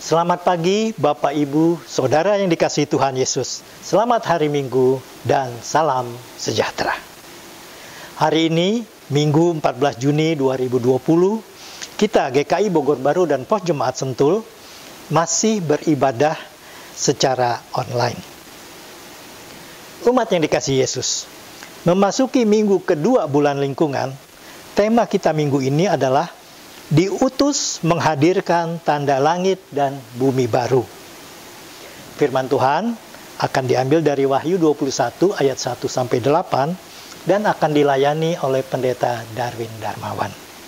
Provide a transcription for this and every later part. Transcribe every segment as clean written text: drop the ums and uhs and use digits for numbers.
Selamat pagi Bapak Ibu, Saudara yang dikasihi Tuhan Yesus. Selamat hari Minggu dan salam sejahtera. Hari ini, Minggu 14 Juni 2020, kita GKI Bogor Baru dan Pos Jemaat Sentul masih beribadah secara online. Umat yang dikasihi Yesus, memasuki minggu kedua bulan lingkungan, tema kita minggu ini adalah diutus menghadirkan tanda langit dan bumi baru. Firman Tuhan akan diambil dari Wahyu 21 ayat 1-8 dan akan dilayani oleh Pendeta Darwin Darmawan.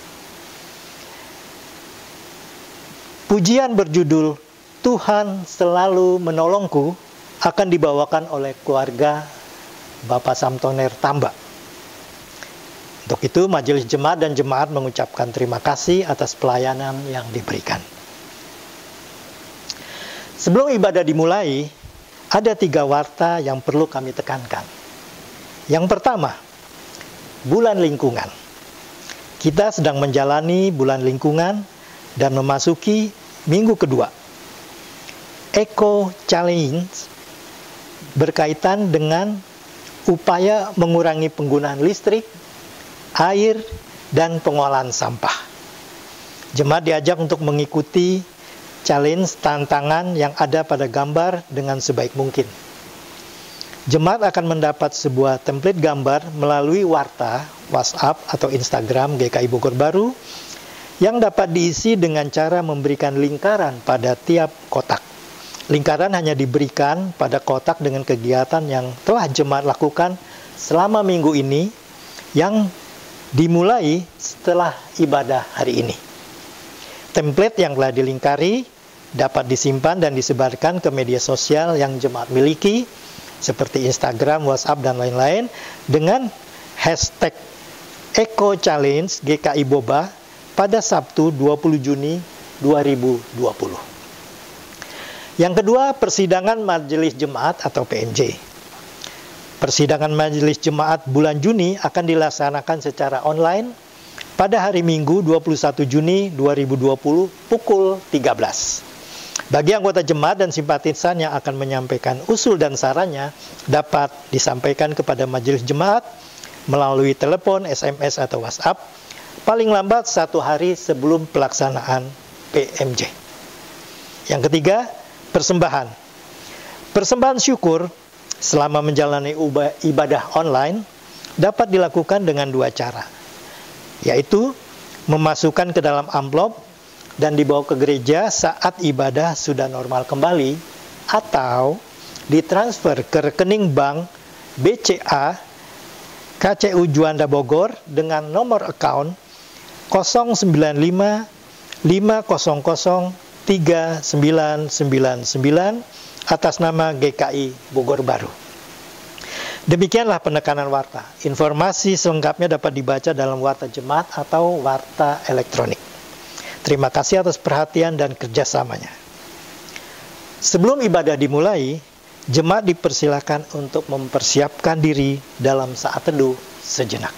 Pujian berjudul Tuhan Selalu Menolongku akan dibawakan oleh keluarga Bapak Samtoner Tamba. Untuk itu, majelis jemaat dan jemaat mengucapkan terima kasih atas pelayanan yang diberikan. Sebelum ibadah dimulai, ada 3 warta yang perlu kami tekankan. Yang pertama, bulan lingkungan. Kita sedang menjalani bulan lingkungan dan memasuki minggu kedua. Eco Challenge berkaitan dengan upaya mengurangi penggunaan listrik, air, dan pengolahan sampah. Jemaat diajak untuk mengikuti challenge tantangan yang ada pada gambar dengan sebaik mungkin. Jemaat akan mendapat sebuah template gambar melalui warta, WhatsApp, atau Instagram GKI Bogor Baru yang dapat diisi dengan cara memberikan lingkaran pada tiap kotak. Lingkaran hanya diberikan pada kotak dengan kegiatan yang telah jemaat lakukan selama minggu ini yang dimulai setelah ibadah hari ini. Template yang telah dilingkari dapat disimpan dan disebarkan ke media sosial yang jemaat miliki seperti Instagram, WhatsApp, dan lain-lain dengan hashtag Eco Challenge GKI Boba pada Sabtu 20 Juni 2020. Yang kedua, persidangan Majelis Jemaat atau PMJ. Persidangan Majelis Jemaat bulan Juni akan dilaksanakan secara online pada hari Minggu 21 Juni 2020 pukul 13. Bagi anggota jemaat dan simpatisan yang akan menyampaikan usul dan sarannya dapat disampaikan kepada Majelis Jemaat melalui telepon, SMS, atau WhatsApp paling lambat 1 hari sebelum pelaksanaan PMJ. Yang ketiga, persembahan. Persembahan syukur selama menjalani ibadah online dapat dilakukan dengan 2 cara, yaitu memasukkan ke dalam amplop dan dibawa ke gereja saat ibadah sudah normal kembali, atau ditransfer ke rekening bank BCA KCU Juanda Bogor dengan nomor account 095 500 3999 atas nama GKI Bogor Baru. Demikianlah penekanan warta. Informasi selengkapnya dapat dibaca dalam warta jemaat atau warta elektronik. Terima kasih atas perhatian dan kerjasamanya. Sebelum ibadah dimulai, jemaat dipersilakan untuk mempersiapkan diri dalam saat teduh sejenak.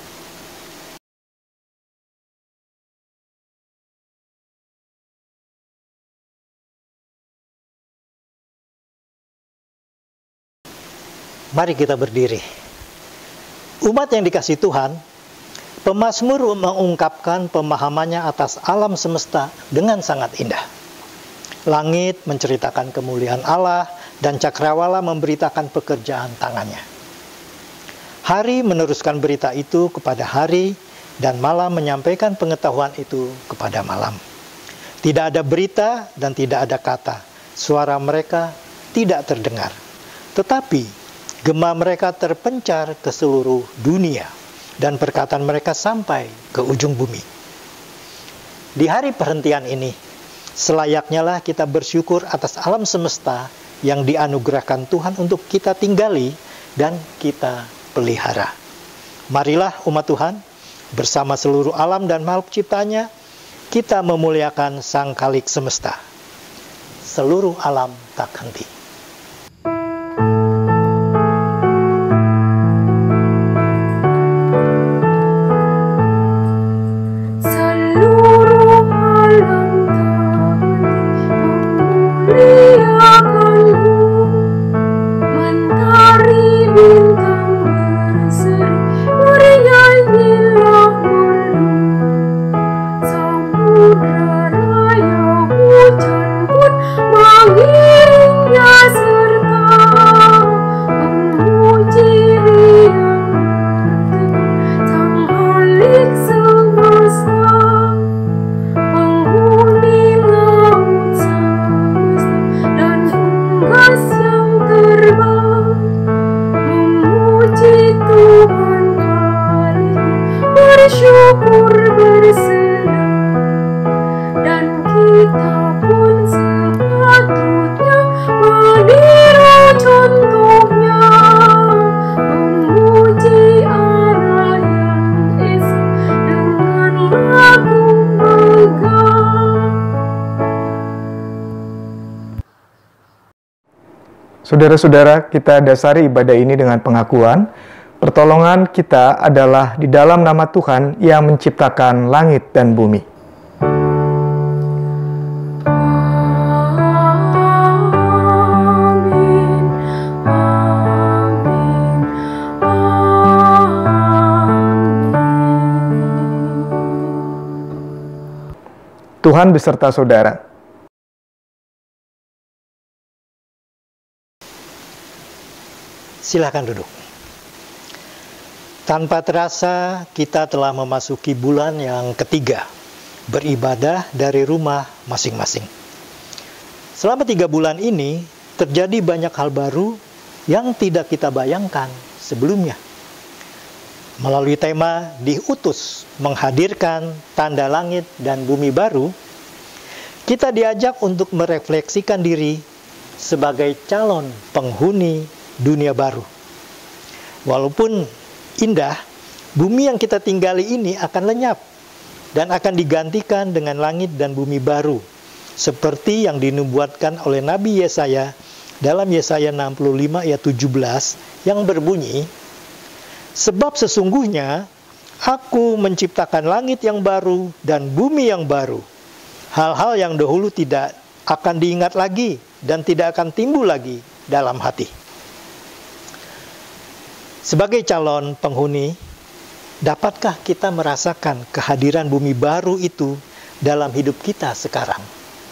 Mari kita berdiri. Umat yang dikasihi Tuhan, pemazmur mengungkapkan pemahamannya atas alam semesta dengan sangat indah. Langit menceritakan kemuliaan Allah dan cakrawala memberitakan pekerjaan tangannya. Hari meneruskan berita itu kepada hari dan malam menyampaikan pengetahuan itu kepada malam. Tidak ada berita dan tidak ada kata. Suara mereka tidak terdengar. Tetapi gema mereka terpencar ke seluruh dunia dan perkataan mereka sampai ke ujung bumi. Di hari perhentian ini, selayaknya lah kita bersyukur atas alam semesta yang dianugerahkan Tuhan untuk kita tinggali dan kita pelihara. Marilah umat Tuhan, bersama seluruh alam dan makhluk ciptanya, kita memuliakan Sang Khalik semesta. Seluruh alam tak henti. Seluruh alam tak henti Saudara-saudara, kita dasari ibadah ini dengan pengakuan, pertolongan kita adalah di dalam nama Tuhan yang menciptakan langit dan bumi. Tuhan beserta saudara. Silakan duduk. Tanpa terasa kita telah memasuki bulan yang ketiga beribadah dari rumah masing-masing. Selama 3 bulan ini terjadi banyak hal baru yang tidak kita bayangkan sebelumnya. Melalui tema diutus menghadirkan tanda langit dan bumi baru, kita diajak untuk merefleksikan diri sebagai calon penghuni dunia baru. Walaupun indah, bumi yang kita tinggali ini akan lenyap dan akan digantikan dengan langit dan bumi baru, seperti yang dinubuatkan oleh Nabi Yesaya dalam Yesaya 65 ayat 17 yang berbunyi, "Sebab sesungguhnya Aku menciptakan langit yang baru dan bumi yang baru. Hal-hal yang dahulu tidak akan diingat lagi dan tidak akan timbul lagi dalam hati." Sebagai calon penghuni, dapatkah kita merasakan kehadiran bumi baru itu dalam hidup kita sekarang?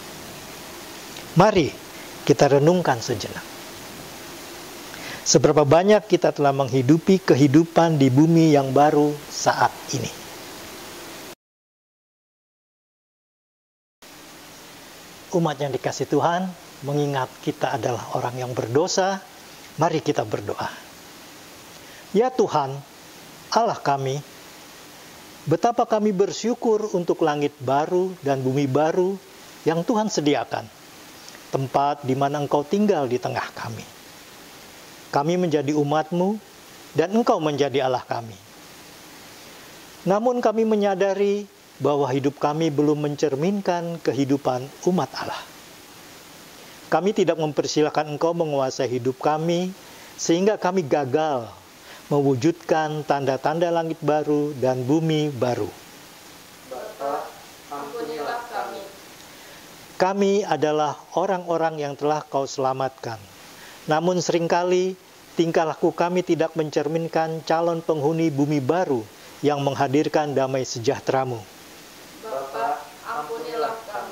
Mari kita renungkan sejenak. Seberapa banyak kita telah menghidupi kehidupan di bumi yang baru saat ini? Umat yang dikasihi Tuhan, mengingat kita adalah orang yang berdosa, mari kita berdoa. Ya Tuhan, Allah kami, betapa kami bersyukur untuk langit baru dan bumi baru yang Tuhan sediakan, tempat di mana Engkau tinggal di tengah kami. Kami menjadi umat-Mu dan Engkau menjadi Allah kami. Namun kami menyadari bahwa hidup kami belum mencerminkan kehidupan umat Allah. Kami tidak mempersilahkan Engkau menguasai hidup kami, sehingga kami gagal mewujudkan tanda-tanda langit baru dan bumi baru. Bapa, ampunilah kami. Kami adalah orang-orang yang telah Kau selamatkan. Namun seringkali tingkah laku kami tidak mencerminkan calon penghuni bumi baru yang menghadirkan damai sejahtera-Mu. Bapa, ampunilah kami.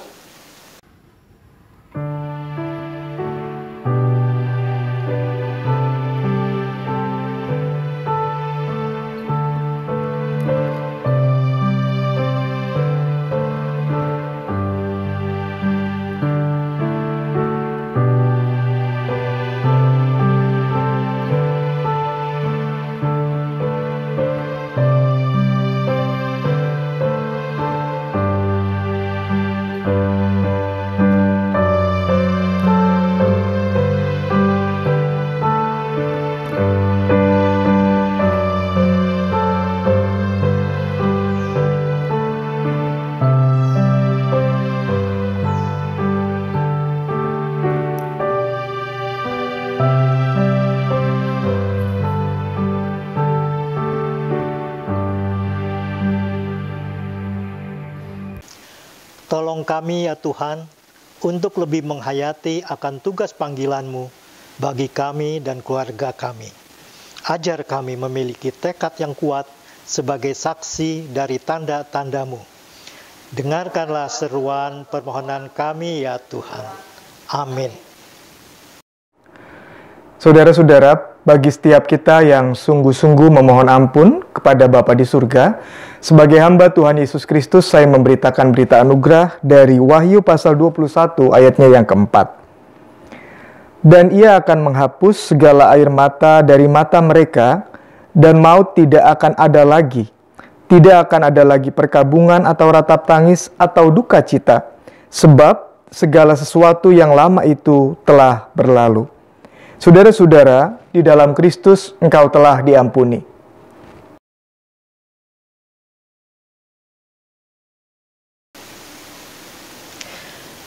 Tolong kami ya Tuhan, untuk lebih menghayati akan tugas panggilan-Mu bagi kami dan keluarga kami. Ajar kami memiliki tekad yang kuat sebagai saksi dari tanda-tanda-Mu. Dengarkanlah seruan permohonan kami ya Tuhan. Amin. Saudara-saudara, bagi setiap kita yang sungguh-sungguh memohon ampun kepada Bapa di surga, sebagai hamba Tuhan Yesus Kristus, saya memberitakan berita anugerah dari Wahyu pasal 21 ayatnya yang keempat. Dan Ia akan menghapus segala air mata dari mata mereka, dan maut tidak akan ada lagi. Tidak akan ada lagi perkabungan atau ratap tangis atau duka cita, sebab segala sesuatu yang lama itu telah berlalu. Saudara-saudara, di dalam Kristus engkau telah diampuni.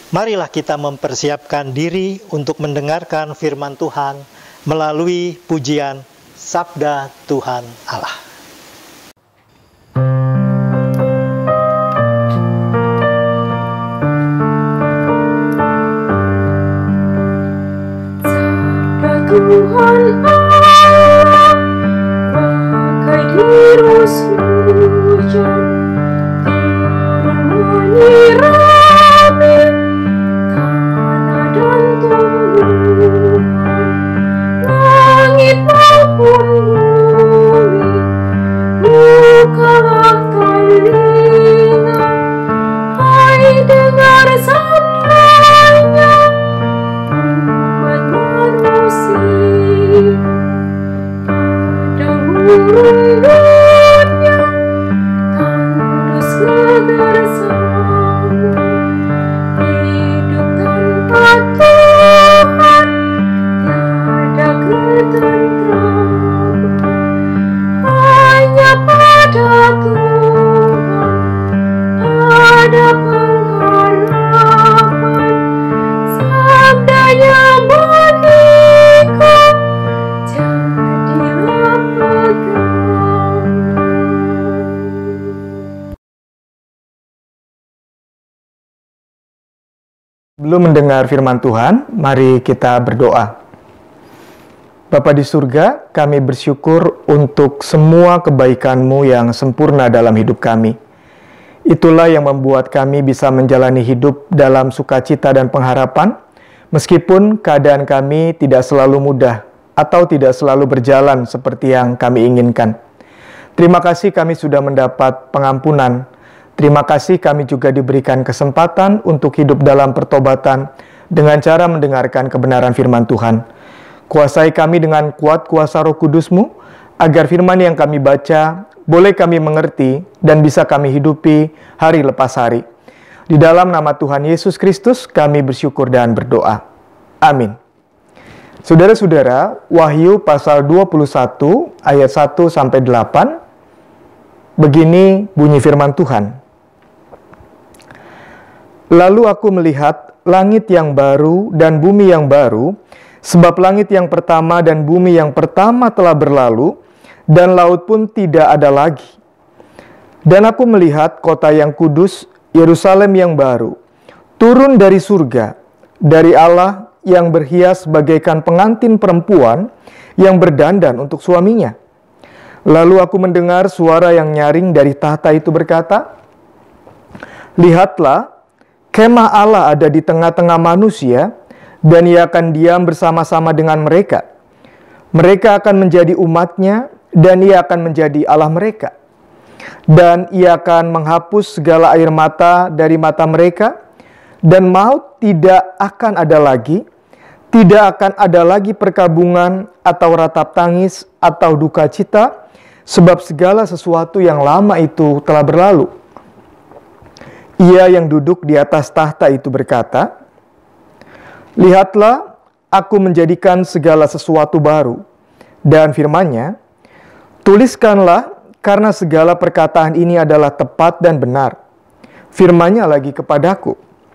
Marilah kita mempersiapkan diri untuk mendengarkan firman Tuhan melalui pujian Sabda Tuhan Allah. Tuhan Allah, bagai dirus hujan, turun menyirami tanah dan tumbuhan, langit maupun bumi. Bukalah telinga, hai dengar sabdanya, umat manusia. Pada urungannya tandus bersama, hidup tanpa Tuhan tiada ketentraman. Hanya pada Tuhan ada pengharapan, sabdanya bagiku jadilah pegangan. Sebelum mendengar firman Tuhan, mari kita berdoa. Bapa di surga, kami bersyukur untuk semua kebaikan-Mu yang sempurna dalam hidup kami. Itulah yang membuat kami bisa menjalani hidup dalam sukacita dan pengharapan, meskipun keadaan kami tidak selalu mudah atau tidak selalu berjalan seperti yang kami inginkan. Terima kasih kami sudah mendapat pengampunan. Terima kasih kami juga diberikan kesempatan untuk hidup dalam pertobatan dengan cara mendengarkan kebenaran firman Tuhan. Kuasai kami dengan kuat kuasa Roh Kudus-Mu, agar firman yang kami baca boleh kami mengerti dan bisa kami hidupi hari lepas hari. Di dalam nama Tuhan Yesus Kristus kami bersyukur dan berdoa. Amin. Saudara-saudara, Wahyu pasal 21 ayat 1-8, begini bunyi firman Tuhan. Lalu aku melihat langit yang baru dan bumi yang baru, sebab langit yang pertama dan bumi yang pertama telah berlalu, dan laut pun tidak ada lagi. Dan aku melihat kota yang kudus, Yerusalem yang baru, turun dari surga, dari Allah yang berhias bagaikan pengantin perempuan yang berdandan untuk suaminya. Lalu aku mendengar suara yang nyaring dari tahta itu berkata, lihatlah, kemah Allah ada di tengah-tengah manusia, dan Ia akan diam bersama-sama dengan mereka. Mereka akan menjadi umat-Nya, dan Ia akan menjadi Allah mereka. Dan Ia akan menghapus segala air mata dari mata mereka, dan maut tidak akan ada lagi, tidak akan ada lagi perkabungan, atau ratap tangis, atau duka cita, sebab segala sesuatu yang lama itu telah berlalu. Ia yang duduk di atas tahta itu berkata, lihatlah, aku menjadikan segala sesuatu baru. Dan firman-Nya, tuliskanlah, karena segala perkataan ini adalah tepat dan benar. Firman-Nya lagi kepadaku,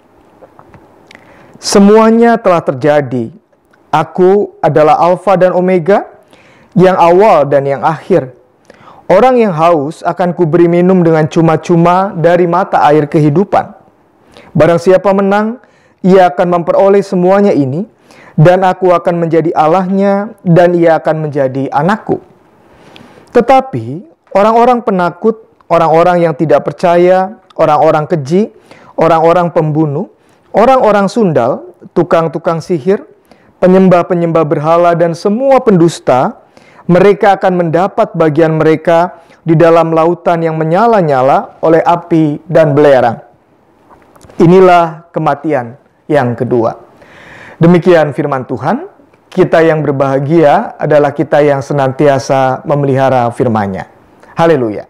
semuanya telah terjadi. Aku adalah Alfa dan Omega, yang awal dan yang akhir. Orang yang haus akan kuberi minum dengan cuma-cuma dari mata air kehidupan. Barang siapa menang, ia akan memperoleh semuanya ini, dan aku akan menjadi Allahnya, dan ia akan menjadi anakku. Tetapi orang-orang penakut, orang-orang yang tidak percaya, orang-orang keji, orang-orang pembunuh, orang-orang sundal, tukang-tukang sihir, penyembah-penyembah berhala, dan semua pendusta, mereka akan mendapat bagian mereka di dalam lautan yang menyala-nyala oleh api dan belerang. Inilah kematian yang kedua. Demikian firman Tuhan. Kita yang berbahagia adalah kita yang senantiasa memelihara firman-Nya. Haleluya.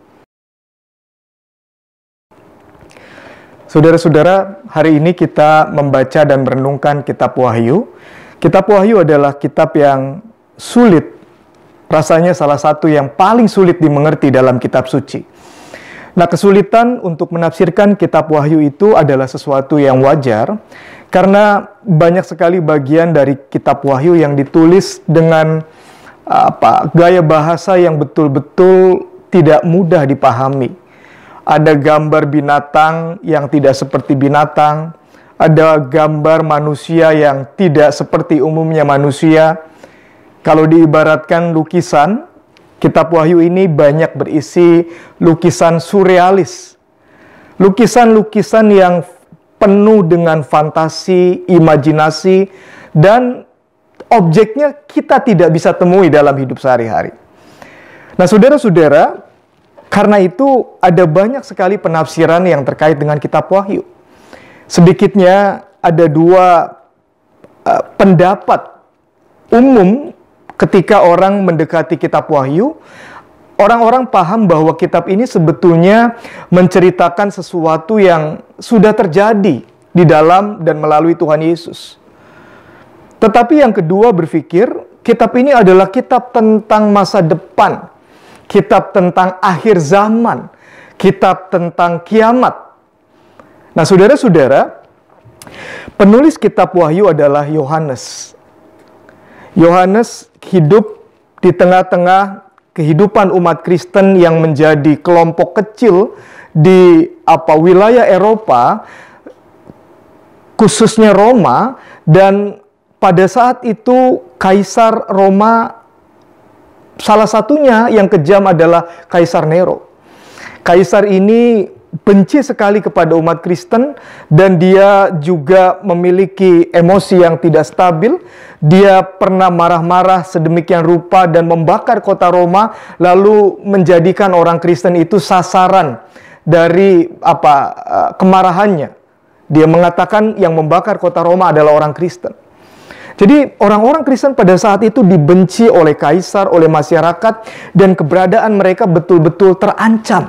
Saudara-saudara, hari ini kita membaca dan merenungkan kitab Wahyu. Kitab Wahyu adalah kitab yang sulit, rasanya salah satu yang paling sulit dimengerti dalam kitab suci. Nah, kesulitan untuk menafsirkan kitab Wahyu itu adalah sesuatu yang wajar karena banyak sekali bagian dari kitab Wahyu yang ditulis dengan gaya bahasa yang betul-betul tidak mudah dipahami. Ada gambar binatang yang tidak seperti binatang, ada gambar manusia yang tidak seperti umumnya manusia. Kalau diibaratkan lukisan, kitab Wahyu ini banyak berisi lukisan surrealis. Lukisan-lukisan yang penuh dengan fantasi, imajinasi, dan objeknya kita tidak bisa temui dalam hidup sehari-hari. Nah, saudara-saudara, karena itu ada banyak sekali penafsiran yang terkait dengan kitab Wahyu. Sedikitnya ada dua pendapat umum ketika orang mendekati kitab Wahyu. Orang-orang paham bahwa kitab ini sebetulnya menceritakan sesuatu yang sudah terjadi di dalam dan melalui Tuhan Yesus. Tetapi yang kedua berpikir, kitab ini adalah kitab tentang masa depan, kitab tentang akhir zaman, kitab tentang kiamat. Nah, saudara-saudara, penulis kitab Wahyu adalah Yohanes. Yohanes hidup di tengah-tengah kehidupan umat Kristen yang menjadi kelompok kecil di wilayah Eropa, khususnya Roma, dan pada saat itu Kaisar Roma salah satunya yang kejam adalah Kaisar Nero. Kaisar ini benci sekali kepada umat Kristen dan dia juga memiliki emosi yang tidak stabil. Dia pernah marah-marah sedemikian rupa dan membakar kota Roma, lalu menjadikan orang Kristen itu sasaran dari kemarahannya. Dia mengatakan yang membakar kota Roma adalah orang Kristen. Jadi orang-orang Kristen pada saat itu dibenci oleh kaisar, oleh masyarakat, dan keberadaan mereka betul-betul terancam.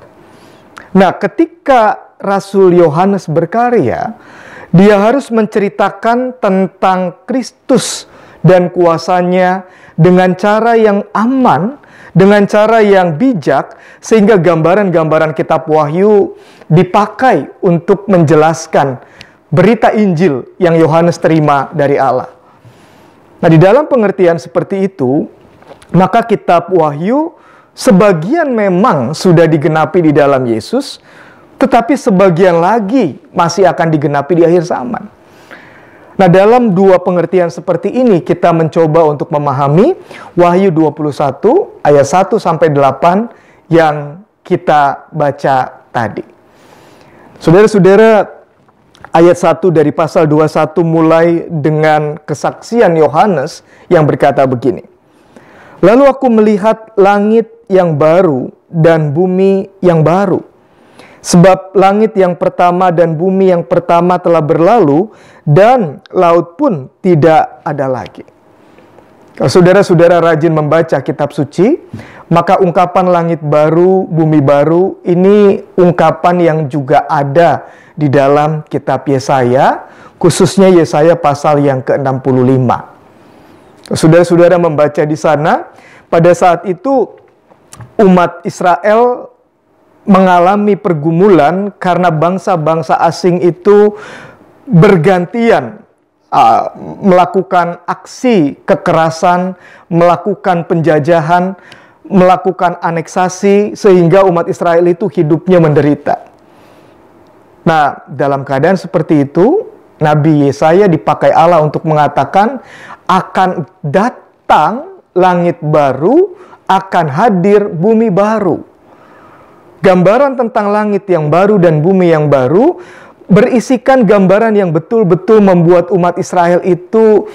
Nah, ketika Rasul Yohanes berkarya, dia harus menceritakan tentang Kristus dan kuasanya dengan cara yang aman, dengan cara yang bijak, sehingga gambaran-gambaran kitab Wahyu dipakai untuk menjelaskan berita Injil yang Yohanes terima dari Allah. Nah, di dalam pengertian seperti itu, maka kitab Wahyu sebagian memang sudah digenapi di dalam Yesus, tetapi sebagian lagi masih akan digenapi di akhir zaman. Nah, dalam dua pengertian seperti ini kita mencoba untuk memahami Wahyu 21 ayat 1-8 yang kita baca tadi. Saudara-saudara, ayat 1 dari pasal 21 mulai dengan kesaksian Yohanes yang berkata begini. Lalu aku melihat langit yang baru dan bumi yang baru. Sebab langit yang pertama dan bumi yang pertama telah berlalu, dan laut pun tidak ada lagi. Kalau saudara-saudara rajin membaca kitab suci, maka ungkapan langit baru, bumi baru, ini ungkapan yang juga ada di dalam kitab Yesaya, khususnya Yesaya pasal yang ke-65. Saudara-saudara membaca di sana, pada saat itu umat Israel mengalami pergumulan karena bangsa-bangsa asing itu bergantian melakukan aksi kekerasan, melakukan penjajahan, melakukan aneksasi, sehingga umat Israel itu hidupnya menderita. Nah, dalam keadaan seperti itu, Nabi Yesaya dipakai Allah untuk mengatakan akan datang langit baru, akan hadir bumi baru. Gambaran tentang langit yang baru dan bumi yang baru berisikan gambaran yang betul-betul membuat umat Israel itu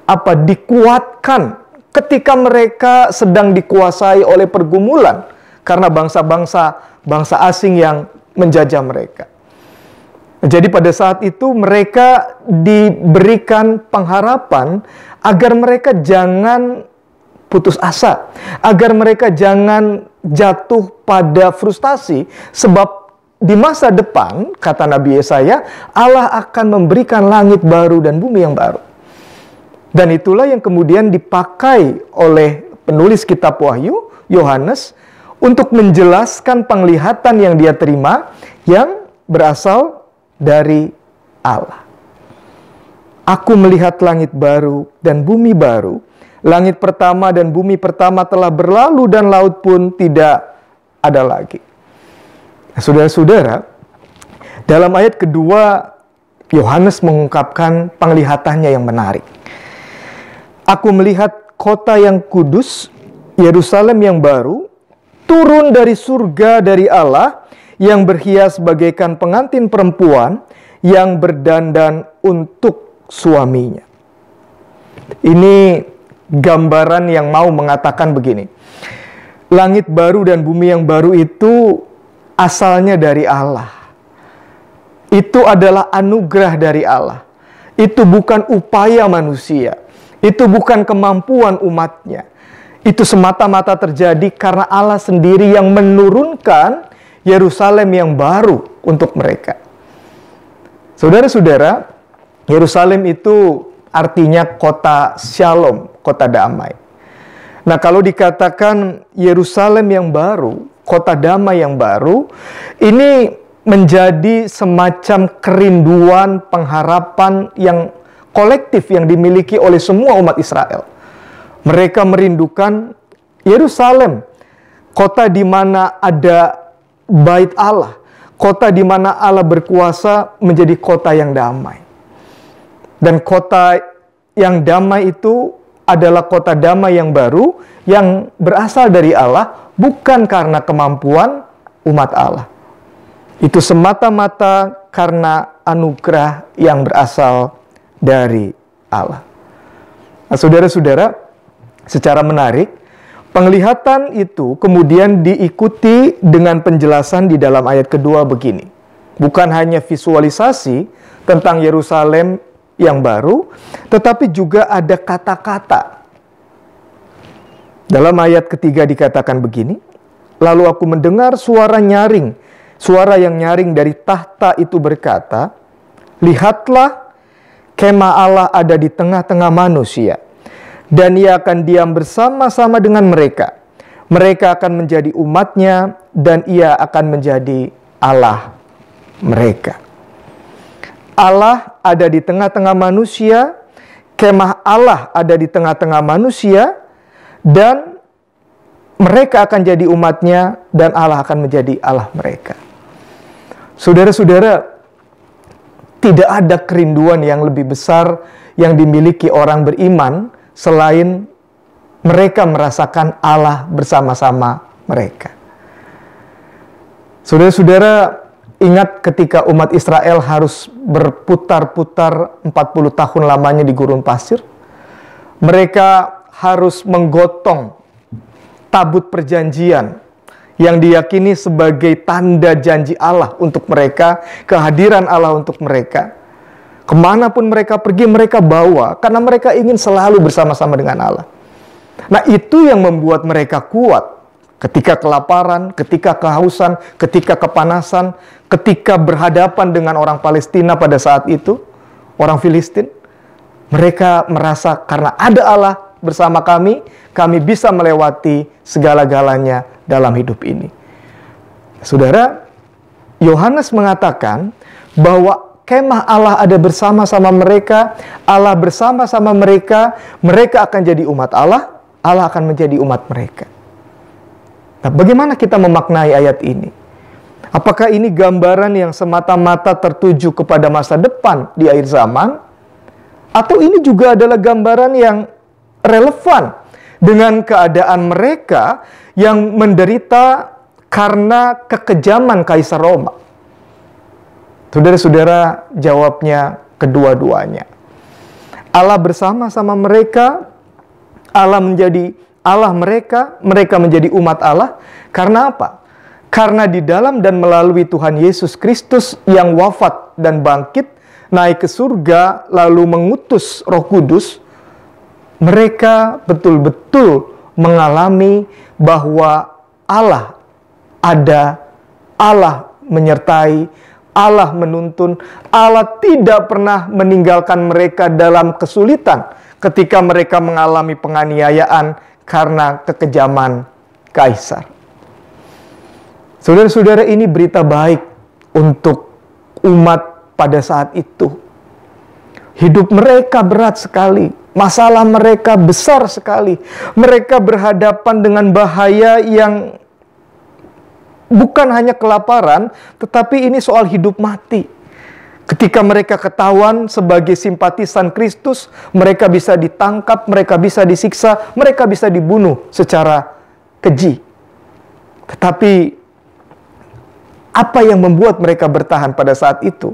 dikuatkan ketika mereka sedang dikuasai oleh pergumulan karena bangsa asing yang menjajah mereka. Jadi pada saat itu mereka diberikan pengharapan agar mereka jangan putus asa, agar mereka jangan jatuh pada frustasi, sebab di masa depan, kata Nabi Yesaya, Allah akan memberikan langit baru dan bumi yang baru. Dan itulah yang kemudian dipakai oleh penulis kitab Wahyu, Yohanes, untuk menjelaskan penglihatan yang dia terima yang berasal dari Allah. Aku melihat langit baru dan bumi baru. Langit pertama dan bumi pertama telah berlalu dan laut pun tidak ada lagi. Saudara-saudara, dalam ayat kedua, Yohanes mengungkapkan penglihatannya yang menarik. Aku melihat kota yang kudus, Yerusalem yang baru, turun dari surga dari Allah, yang berhias bagaikan pengantin perempuan yang berdandan untuk suaminya. Ini gambaran yang mau mengatakan begini. Langit baru dan bumi yang baru itu asalnya dari Allah. Itu adalah anugerah dari Allah. Itu bukan upaya manusia. Itu bukan kemampuan umatnya. Itu semata-mata terjadi karena Allah sendiri yang menurunkan Yerusalem yang baru untuk mereka. Saudara-saudara, Yerusalem itu artinya kota Shalom, kota damai. Nah, kalau dikatakan Yerusalem yang baru, kota damai yang baru, ini menjadi semacam kerinduan, pengharapan yang kolektif yang dimiliki oleh semua umat Israel. Mereka merindukan Yerusalem, kota di mana ada bait Allah, kota di mana Allah berkuasa, menjadi kota yang damai. Dan kota yang damai itu adalah kota damai yang baru, yang berasal dari Allah, bukan karena kemampuan umat Allah. Itu semata-mata karena anugerah yang berasal dari Allah. Nah, saudara-saudara, secara menarik, penglihatan itu kemudian diikuti dengan penjelasan di dalam ayat kedua begini. Bukan hanya visualisasi tentang Yerusalem yang baru, tetapi juga ada kata-kata. Dalam ayat ketiga dikatakan begini, lalu aku mendengar suara yang nyaring dari tahta itu berkata, lihatlah, kemah Allah ada di tengah-tengah manusia, dan ia akan diam bersama-sama dengan mereka. Mereka akan menjadi umatnya, dan ia akan menjadi Allah mereka. Allah ada di tengah-tengah manusia, kemah Allah ada di tengah-tengah manusia, dan mereka akan jadi umatnya, dan Allah akan menjadi Allah mereka. Saudara-saudara, tidak ada kerinduan yang lebih besar yang dimiliki orang beriman selain mereka merasakan Allah bersama-sama mereka. Saudara-saudara, ingat ketika umat Israel harus berputar-putar 40 tahun lamanya di gurun pasir. Mereka harus menggotong tabut perjanjian yang diyakini sebagai tanda janji Allah untuk mereka, kehadiran Allah untuk mereka. Kemanapun mereka pergi, mereka bawa, karena mereka ingin selalu bersama-sama dengan Allah. Nah, itu yang membuat mereka kuat. Ketika kelaparan, ketika kehausan, ketika kepanasan, ketika berhadapan dengan orang Palestina pada saat itu, orang Filistin, mereka merasa karena ada Allah bersama kami bisa melewati segala-galanya dalam hidup ini. Saudara, Yohanes mengatakan bahwa kemah Allah ada bersama-sama mereka, Allah bersama-sama mereka, mereka akan jadi umat Allah, Allah akan menjadi umat mereka. Nah, bagaimana kita memaknai ayat ini? Apakah ini gambaran yang semata-mata tertuju kepada masa depan di akhir zaman? Atau ini juga adalah gambaran yang relevan dengan keadaan mereka yang menderita karena kekejaman Kaisar Roma? Saudara-saudara, jawabnya kedua-duanya. Allah bersama-sama mereka, Allah menjadi Allah mereka, mereka menjadi umat Allah. Karena apa? Karena di dalam dan melalui Tuhan Yesus Kristus yang wafat dan bangkit, naik ke surga, lalu mengutus Roh Kudus, mereka betul-betul mengalami bahwa Allah ada, Allah menyertai, Allah menuntun, Allah tidak pernah meninggalkan mereka dalam kesulitan ketika mereka mengalami penganiayaan karena kekejaman Kaisar. Saudara-saudara, ini berita baik untuk umat pada saat itu. Hidup mereka berat sekali. Masalah mereka besar sekali. Mereka berhadapan dengan bahaya yang bukan hanya kelaparan, tetapi ini soal hidup mati. Ketika mereka ketahuan sebagai simpatisan Kristus, mereka bisa ditangkap, mereka bisa disiksa, mereka bisa dibunuh secara keji. Tetapi apa yang membuat mereka bertahan pada saat itu?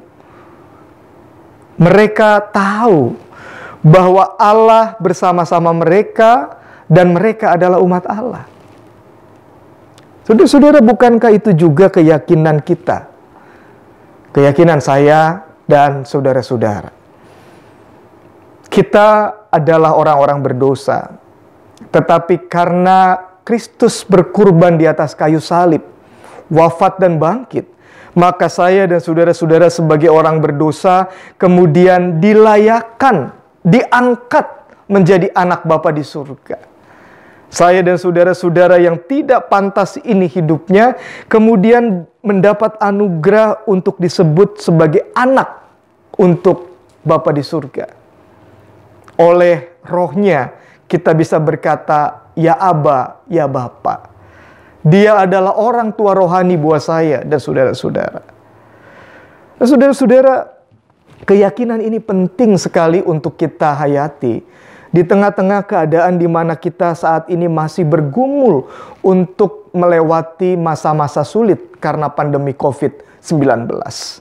Mereka tahu bahwa Allah bersama-sama mereka dan mereka adalah umat Allah. Saudara-saudara, bukankah itu juga keyakinan kita? Keyakinan saya dan saudara-saudara. Kita adalah orang-orang berdosa. Tetapi karena Kristus berkurban di atas kayu salib, wafat dan bangkit, maka saya dan saudara-saudara sebagai orang berdosa kemudian dilayakkan, diangkat menjadi anak Bapa di surga. Saya dan saudara-saudara yang tidak pantas ini hidupnya, kemudian mendapat anugerah untuk disebut sebagai anak untuk Bapa di surga. Oleh Roh-Nya, kita bisa berkata, ya Aba, ya Bapa. Dia adalah orang tua rohani buat saya dan saudara-saudara. Dan saudara-saudara, keyakinan ini penting sekali untuk kita hayati. Di tengah-tengah keadaan di mana kita saat ini masih bergumul untuk melewati masa-masa sulit karena pandemi COVID-19.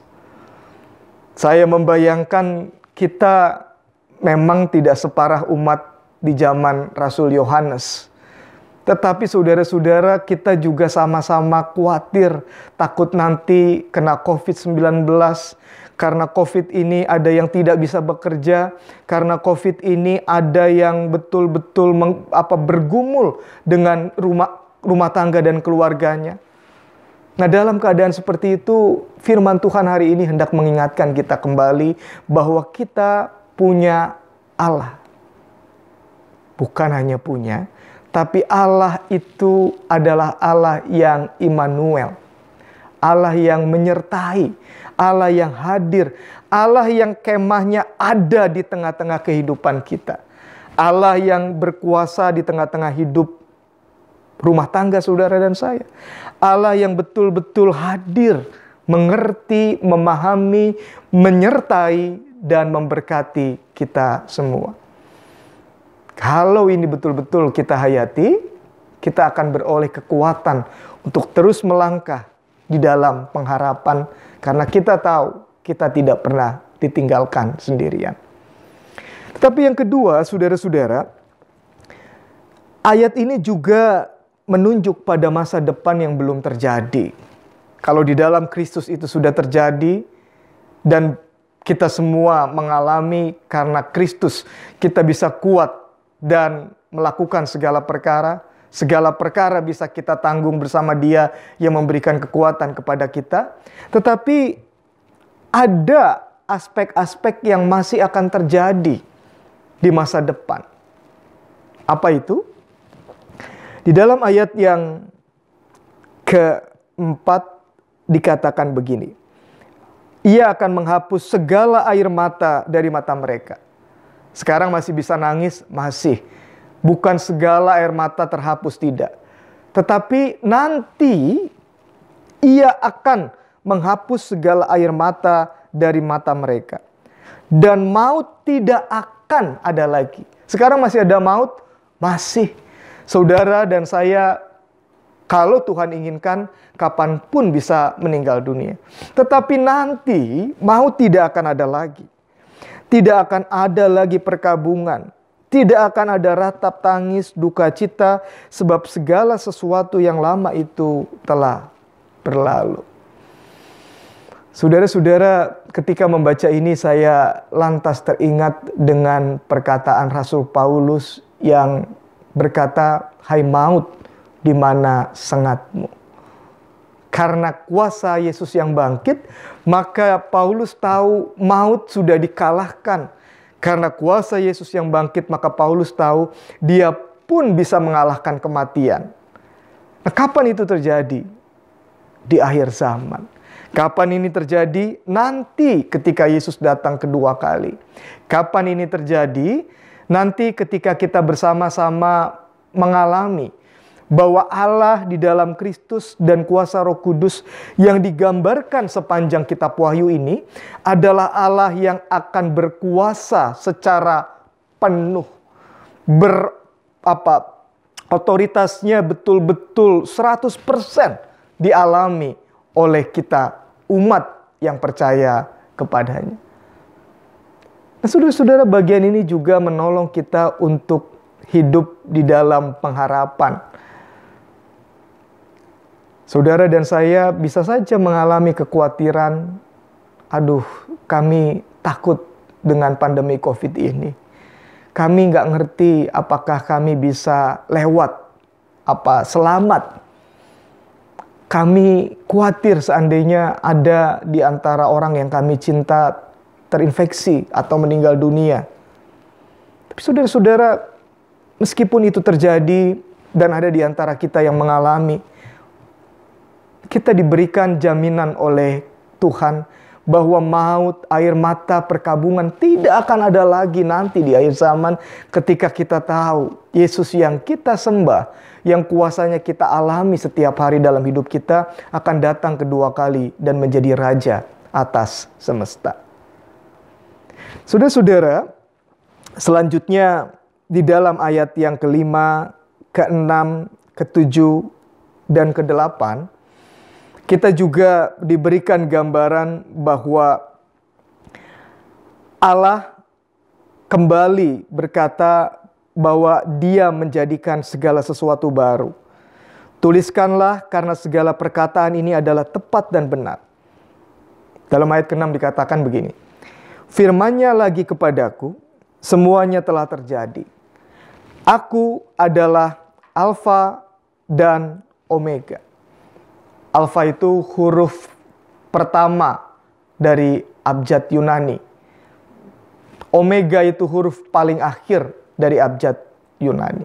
Saya membayangkan kita memang tidak separah umat di zaman Rasul Yohanes. Tetapi saudara-saudara, kita juga sama-sama khawatir, takut nanti kena COVID-19. Karena COVID ini ada yang tidak bisa bekerja, karena COVID ini ada yang betul-betul bergumul dengan rumah tangga dan keluarganya. Nah, dalam keadaan seperti itu, firman Tuhan hari ini hendak mengingatkan kita kembali bahwa kita punya Allah. Bukan hanya punya, tapi Allah itu adalah Allah yang Immanuel. Allah yang menyertai, Allah yang hadir, Allah yang kemahnya ada di tengah-tengah kehidupan kita. Allah yang berkuasa di tengah-tengah hidup rumah tangga saudara dan saya. Allah yang betul-betul hadir, mengerti, memahami, menyertai, dan memberkati kita semua. Kalau ini betul-betul kita hayati, kita akan beroleh kekuatan untuk terus melangkah di dalam pengharapan, karena kita tahu kita tidak pernah ditinggalkan sendirian. Tetapi yang kedua, saudara-saudara, ayat ini juga menunjuk pada masa depan yang belum terjadi. Kalau di dalam Kristus itu sudah terjadi, dan kita semua mengalami karena Kristus, kita bisa kuat dan melakukan segala perkara. Segala perkara bisa kita tanggung bersama Dia yang memberikan kekuatan kepada kita. Tetapi ada aspek-aspek yang masih akan terjadi di masa depan. Apa itu? Di dalam ayat yang keempat dikatakan begini. Ia akan menghapus segala air mata dari mata mereka. Sekarang masih bisa nangis? Masih. Bukan segala air mata terhapus, tidak. Tetapi nanti Ia akan menghapus segala air mata dari mata mereka. Dan maut tidak akan ada lagi. Sekarang masih ada maut? Masih. Saudara dan saya, kalau Tuhan inginkan, kapanpun bisa meninggal dunia. Tetapi nanti maut tidak akan ada lagi. Tidak akan ada lagi perkabungan. Tidak akan ada ratap tangis, duka cita, sebab segala sesuatu yang lama itu telah berlalu. Saudara-saudara, ketika membaca ini saya lantas teringat dengan perkataan Rasul Paulus yang berkata, "Hai maut, di mana sengatmu?" Karena kuasa Yesus yang bangkit, maka Paulus tahu maut sudah dikalahkan. Karena kuasa Yesus yang bangkit, maka Paulus tahu dia pun bisa mengalahkan kematian. Nah, kapan itu terjadi? di akhir zaman. Kapan ini terjadi? Nanti ketika Yesus datang kedua kali. Kapan ini terjadi? Nanti ketika kita bersama-sama mengalami bahwa Allah di dalam Kristus dan kuasa Roh Kudus yang digambarkan sepanjang kitab Wahyu ini adalah Allah yang akan berkuasa secara penuh. Otoritasnya betul-betul 100% dialami oleh kita umat yang percaya kepadanya. Nah, saudara-saudara, bagian ini juga menolong kita untuk hidup di dalam pengharapan. Saudara dan saya bisa saja mengalami kekhawatiran, aduh, kami takut dengan pandemi COVID ini. Kami nggak ngerti apakah kami bisa lewat, selamat. Kami khawatir seandainya ada di antara orang yang kami cinta terinfeksi atau meninggal dunia. Tapi saudara-saudara, meskipun itu terjadi dan ada di antara kita yang mengalami, kita diberikan jaminan oleh Tuhan bahwa maut, air mata, perkabungan tidak akan ada lagi nanti di akhir zaman ketika kita tahu Yesus yang kita sembah, yang kuasanya kita alami setiap hari dalam hidup kita akan datang kedua kali dan menjadi Raja atas semesta. Saudara-saudara, selanjutnya di dalam ayat yang ke-5, ke-6, ke-7, dan ke-8, kita juga diberikan gambaran bahwa Allah kembali berkata bahwa Dia menjadikan segala sesuatu baru. Tuliskanlah karena segala perkataan ini adalah tepat dan benar. Dalam ayat ke-6 dikatakan begini, firman-Nya lagi kepadaku, semuanya telah terjadi. Aku adalah Alfa dan Omega. Alfa itu huruf pertama dari abjad Yunani. Omega itu huruf paling akhir dari abjad Yunani.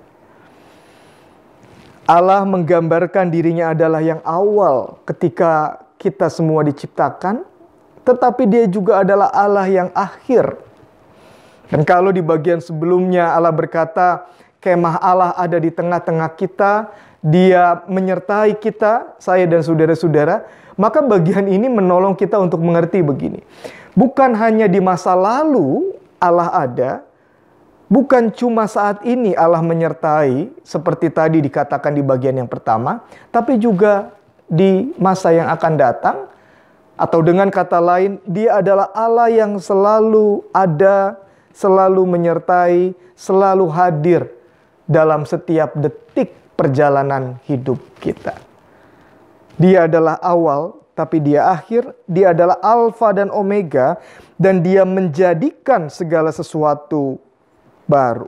Allah menggambarkan dirinya adalah yang awal ketika kita semua diciptakan, tetapi Dia juga adalah Allah yang akhir. Dan kalau di bagian sebelumnya Allah berkata, kemah Allah ada di tengah-tengah kita, Dia menyertai kita, saya dan saudara-saudara, maka bagian ini menolong kita untuk mengerti begini. Bukan hanya di masa lalu Allah ada, bukan cuma saat ini Allah menyertai, seperti tadi dikatakan di bagian yang pertama, tapi juga di masa yang akan datang, atau dengan kata lain, Dia adalah Allah yang selalu ada, selalu menyertai, selalu hadir dalam setiap detik perjalanan hidup kita. Dia adalah awal, tapi Dia akhir. Dia adalah Alfa dan Omega, dan Dia menjadikan segala sesuatu baru.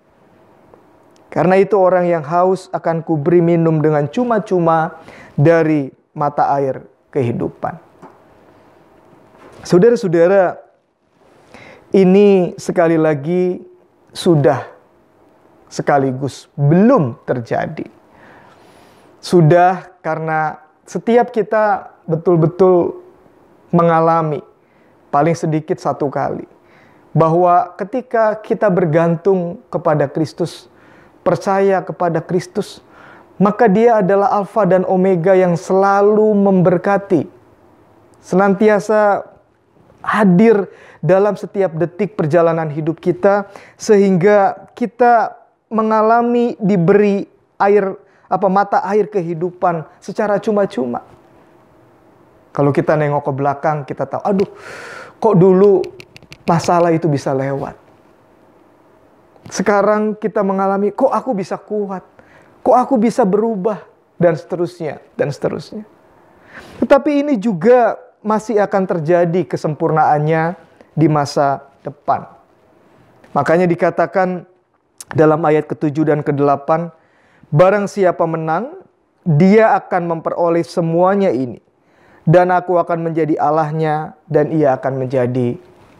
Karena itu orang yang haus akan kuberi minum dengan cuma-cuma dari mata air kehidupan. Saudara-saudara, ini sekali lagi sudah sekaligus belum terjadi. Sudah, karena setiap kita betul-betul mengalami paling sedikit satu kali bahwa ketika kita bergantung kepada Kristus, percaya kepada Kristus, maka Dia adalah Alfa dan Omega yang selalu memberkati, senantiasa hadir dalam setiap detik perjalanan hidup kita, sehingga kita mengalami diberi mata air kehidupan secara cuma-cuma. Kalau kita nengok ke belakang, kita tahu, aduh, kok dulu masalah itu bisa lewat. Sekarang kita mengalami, kok aku bisa kuat, kok aku bisa berubah, dan seterusnya, dan seterusnya. Tetapi ini juga masih akan terjadi kesempurnaannya di masa depan. Makanya dikatakan dalam ayat ke-7 dan ke-8, barang siapa menang, dia akan memperoleh semuanya ini. Dan aku akan menjadi Allahnya, dan ia akan menjadi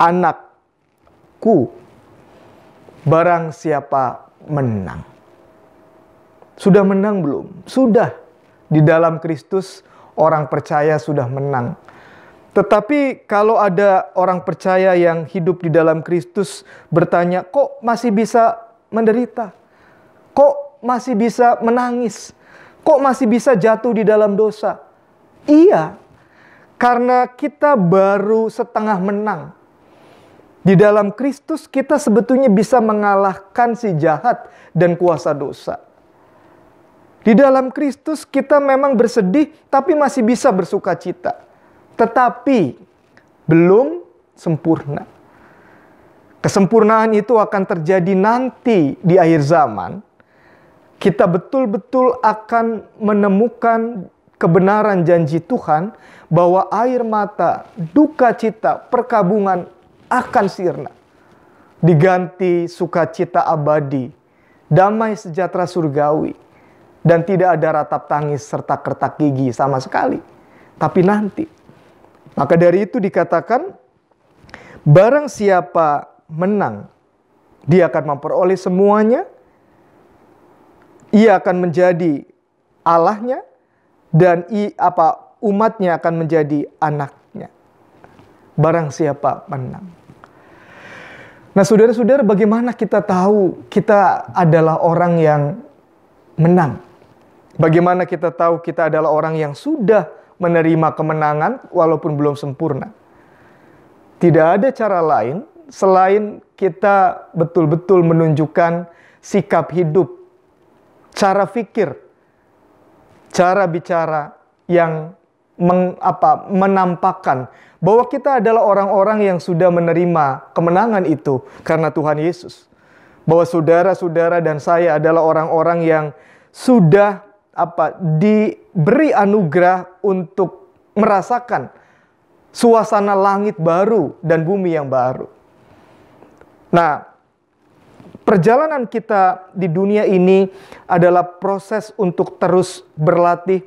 anakku. Barang siapa menang. Sudah menang belum? Sudah. Di dalam Kristus, orang percaya sudah menang. Tetapi kalau ada orang percaya yang hidup di dalam Kristus bertanya, kok masih bisa menderita? Kok masih bisa menangis? Kok masih bisa jatuh di dalam dosa? Iya, karena kita baru setengah menang. Di dalam Kristus kita sebetulnya bisa mengalahkan si jahat dan kuasa dosa. Di dalam Kristus kita memang bersedih tapi masih bisa bersuka cita. Tetapi belum sempurna. Kesempurnaan itu akan terjadi nanti di akhir zaman. Kita betul-betul akan menemukan kebenaran janji Tuhan bahwa air mata, duka cita, perkabungan akan sirna. Diganti sukacita abadi, damai sejahtera surgawi, dan tidak ada ratap tangis serta kertak gigi sama sekali. Tapi nanti. Maka dari itu dikatakan, barang siapa menang, dia akan memperoleh semuanya, ia akan menjadi Allahnya, dan umatnya akan menjadi anaknya. Barang siapa menang. Nah saudara-saudara, bagaimana kita tahu kita adalah orang yang menang? Bagaimana kita tahu kita adalah orang yang sudah menerima kemenangan walaupun belum sempurna? Tidak ada cara lain selain kita betul-betul menunjukkan sikap hidup, cara fikir, cara bicara yang menampakkan bahwa kita adalah orang-orang yang sudah menerima kemenangan itu karena Tuhan Yesus. Bahwa saudara-saudara dan saya adalah orang-orang yang sudah diberi anugerah untuk merasakan suasana langit baru dan bumi yang baru. Nah, perjalanan kita di dunia ini adalah proses untuk terus berlatih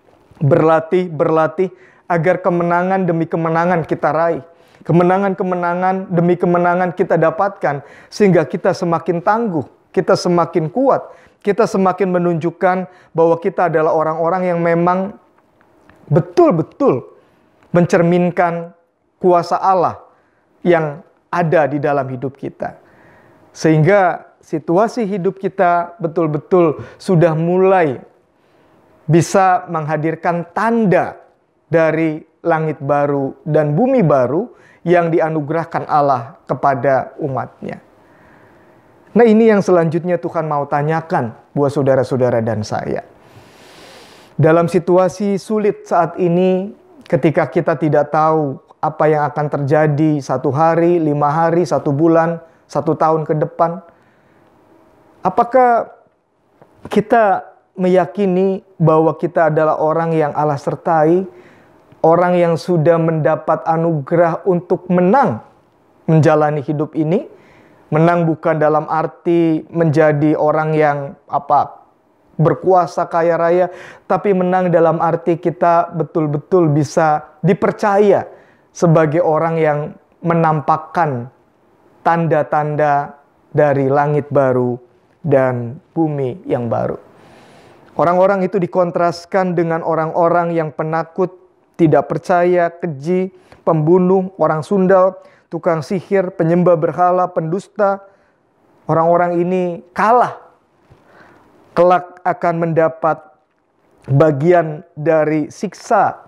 agar kemenangan demi kemenangan kita raih. Kemenangan-kemenangan demi kemenangan kita dapatkan sehingga kita semakin tangguh, kita semakin kuat, kita semakin menunjukkan bahwa kita adalah orang-orang yang memang betul-betul mencerminkan kuasa Allah yang ada di dalam hidup kita. Sehingga situasi hidup kita betul-betul sudah mulai bisa menghadirkan tanda dari langit baru dan bumi baru yang dianugerahkan Allah kepada umatnya. Nah ini yang selanjutnya Tuhan mau tanyakan buat saudara-saudara dan saya. Dalam situasi sulit saat ini, ketika kita tidak tahu apa yang akan terjadi 1 hari, 5 hari, 1 bulan, 1 tahun ke depan, apakah kita meyakini bahwa kita adalah orang yang Allah sertai, orang yang sudah mendapat anugerah untuk menang menjalani hidup ini? Menang bukan dalam arti menjadi orang yang berkuasa kaya raya, tapi menang dalam arti kita betul-betul bisa dipercaya sebagai orang yang menampakkan tanda-tanda dari langit baru dan bumi yang baru. Orang-orang itu dikontraskan dengan orang-orang yang penakut, tidak percaya, keji, pembunuh, orang sundal, tukang sihir, penyembah berhala, pendusta. Orang-orang ini kalah. Kelak akan mendapat bagian dari siksa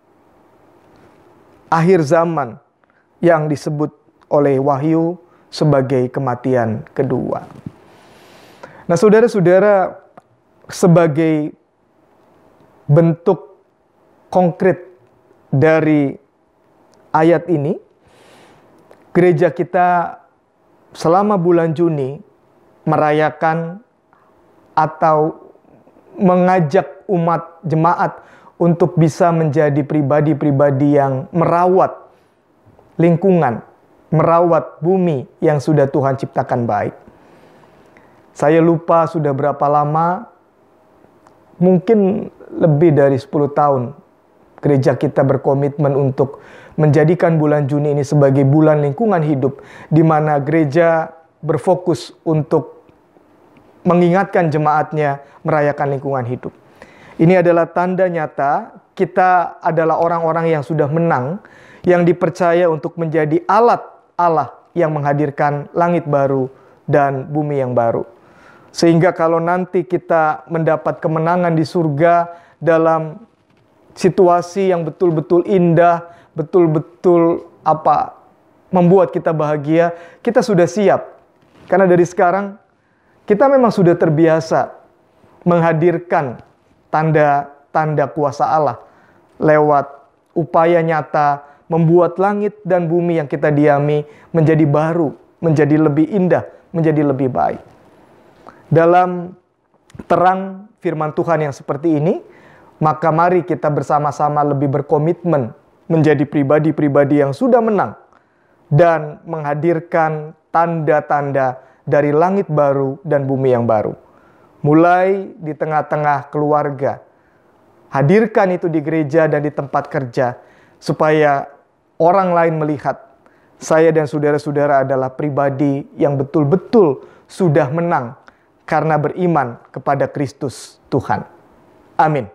akhir zaman yang disebut oleh Wahyu sebagai kematian kedua. Nah saudara-saudara, sebagai bentuk konkret dari ayat ini, gereja kita selama bulan Juni merayakan atau mengajak umat jemaat untuk bisa menjadi pribadi-pribadi yang merawat lingkungan, merawat bumi yang sudah Tuhan ciptakan baik. Saya lupa sudah berapa lama, mungkin lebih dari 10 tahun gereja kita berkomitmen untuk menjadikan bulan Juni ini sebagai bulan lingkungan hidup, di mana gereja berfokus untuk mengingatkan jemaatnya merayakan lingkungan hidup. Ini adalah tanda nyata kita adalah orang-orang yang sudah menang, yang dipercaya untuk menjadi alat Allah yang menghadirkan langit baru dan bumi yang baru. Sehingga kalau nanti kita mendapat kemenangan di surga dalam situasi yang betul-betul indah, betul-betul membuat kita bahagia, kita sudah siap. Karena dari sekarang kita memang sudah terbiasa menghadirkan tanda-tanda kuasa Allah lewat upaya nyata membuat langit dan bumi yang kita diami menjadi baru, menjadi lebih indah, menjadi lebih baik. Dalam terang firman Tuhan yang seperti ini, maka mari kita bersama-sama lebih berkomitmen menjadi pribadi-pribadi yang sudah menang dan menghadirkan tanda-tanda dari langit baru dan bumi yang baru. Mulai di tengah-tengah keluarga, hadirkan itu di gereja dan di tempat kerja, supaya orang lain melihat saya dan saudara-saudara adalah pribadi yang betul-betul sudah menang karena beriman kepada Kristus Tuhan. Amin.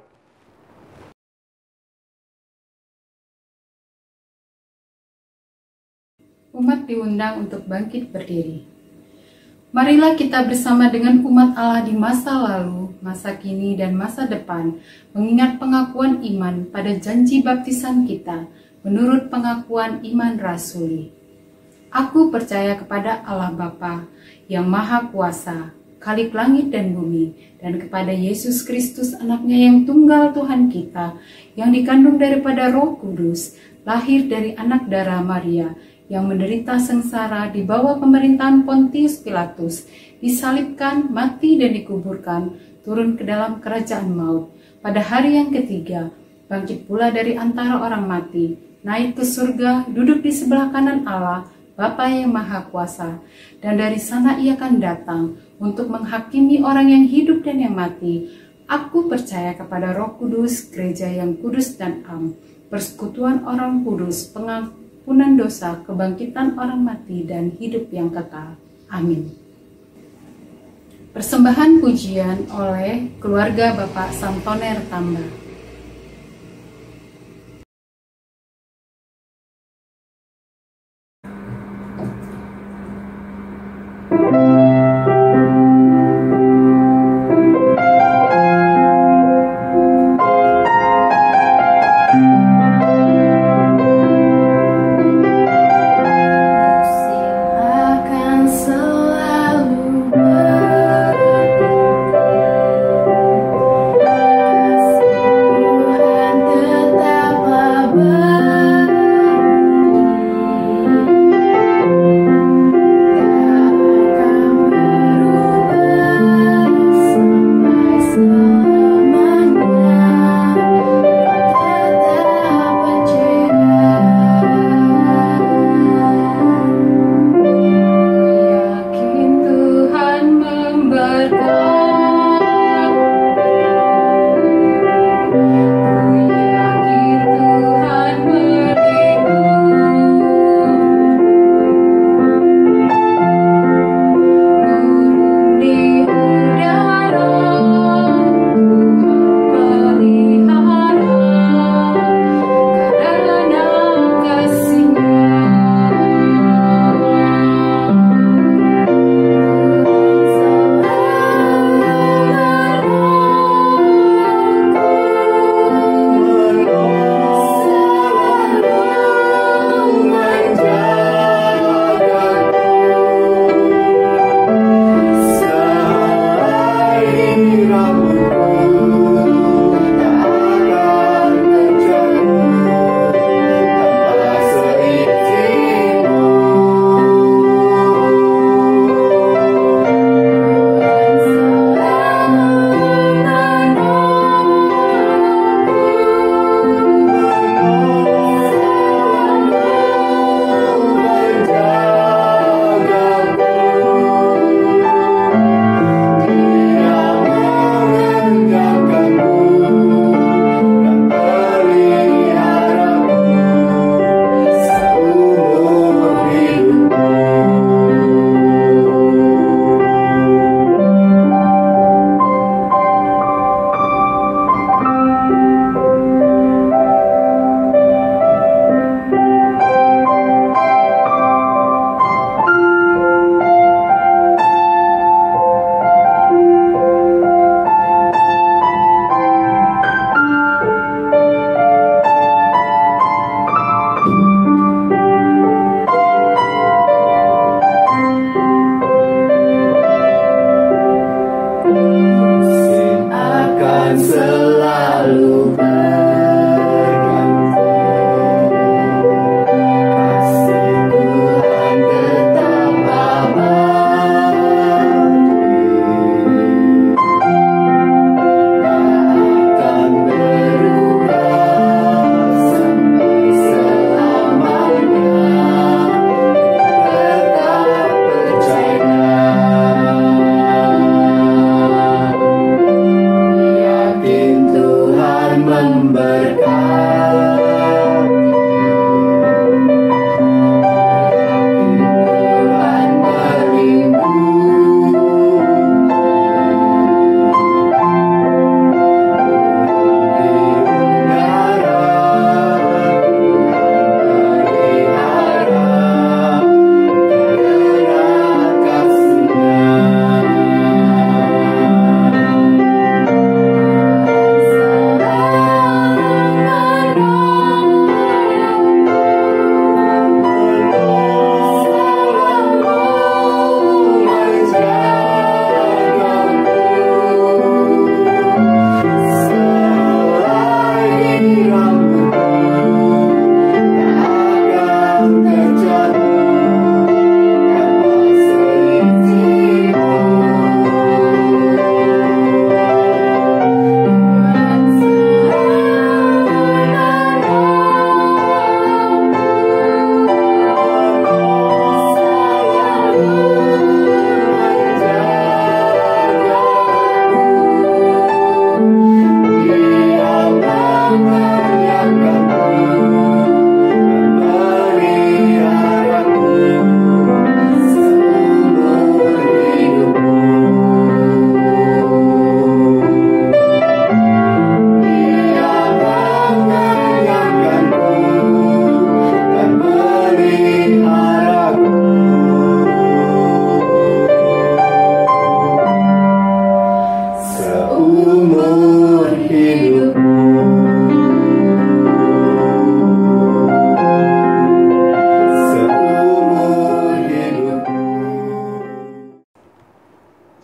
Umat diundang untuk bangkit berdiri. Marilah kita bersama dengan umat Allah di masa lalu, masa kini, dan masa depan, mengingat pengakuan iman pada janji baptisan kita, menurut pengakuan iman rasuli. Aku percaya kepada Allah Bapa, yang Maha Kuasa, Khalik langit dan bumi, dan kepada Yesus Kristus anaknya yang tunggal Tuhan kita, yang dikandung daripada Roh Kudus, lahir dari anak darah Maria, yang menderita sengsara di bawah pemerintahan Pontius Pilatus, disalibkan, mati dan dikuburkan, turun ke dalam kerajaan maut. Pada hari yang ketiga, bangkit pula dari antara orang mati, naik ke surga, duduk di sebelah kanan Allah, Bapa yang Maha Kuasa, dan dari sana ia akan datang untuk menghakimi orang yang hidup dan yang mati. Aku percaya kepada Roh Kudus, gereja yang kudus dan am, persekutuan orang kudus, pengampunan dosa, kebangkitan orang mati, dan hidup yang kekal. Amin. Persembahan pujian oleh keluarga Bapak Santoner Tamba. Akan selalu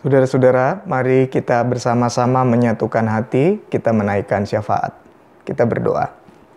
Saudara-saudara, mari kita bersama-sama menyatukan hati, kita menaikkan syafaat. Kita berdoa.